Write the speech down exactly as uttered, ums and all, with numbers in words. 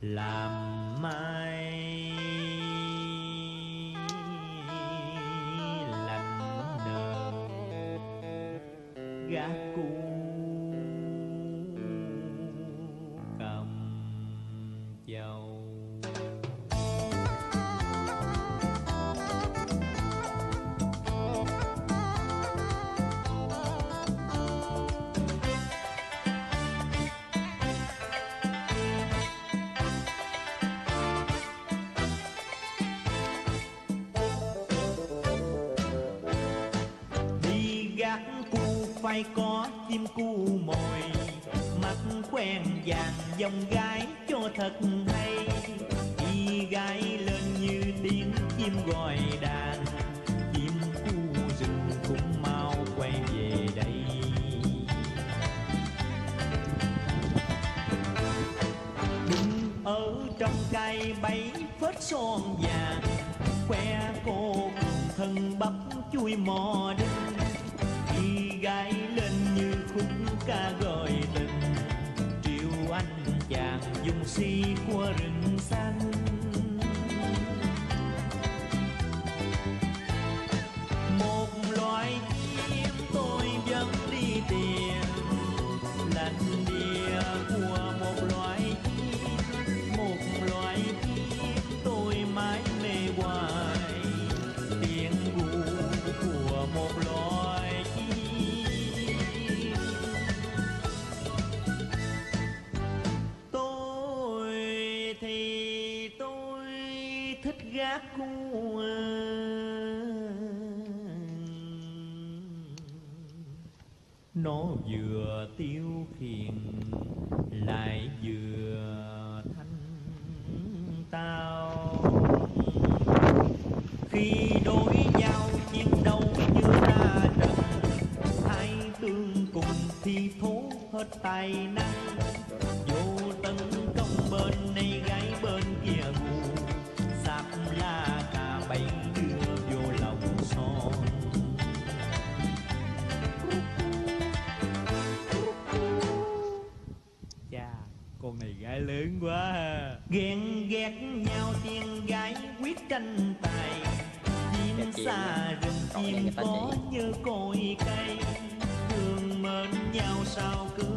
làm mai lạnh nờ gác cu cầm chầu. Phải có chim cu mồi, mắt quen vàng dòng gái cho thật hay. Đi gái lên như tiếng chim gọi đàn, chim cu rừng cũng mau quay về đây. Đứng ở trong cây bẫy phết son vàng, khoe cô thân bắp chui mò đinh. Đi gái lên như khúc ca gọi tình, triệu anh chàng dung si của rừng xanh. Một loài chim tôi vẫn đi tìm, lạnh địa của một loài chim. Một loài chim tôi mãi mê hoài, tiếng gu của một loài. Thì tôi thích gác cu, nó vừa tiêu khiển lại vừa thanh tao. Khi đối nhau chiến đấu như ra trận, hai tương cùng thì thố hết tài năng. Vô tấn công bên này gái bên kia ngủ, sạp la cà bẫy đưa vô lòng son. Chà, con này gái lớn quá ha. Ghen ghét nhau tiên gái quyết tranh tài, chim xa rừng chim có như cội cây. Thương mến nhau sao cứ